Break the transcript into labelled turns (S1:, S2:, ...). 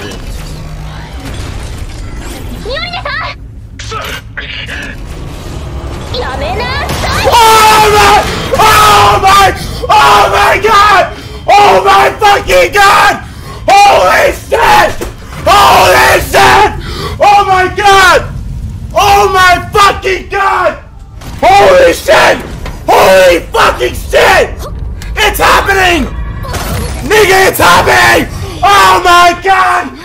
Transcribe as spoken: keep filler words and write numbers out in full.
S1: Oh my! Oh my god! Oh my fucking god! Holy shit! Holy shit! Oh my god! Oh my fucking god! Holy shit! Holy fucking shit! It's happening! Nigga, it's happening! Oh my god!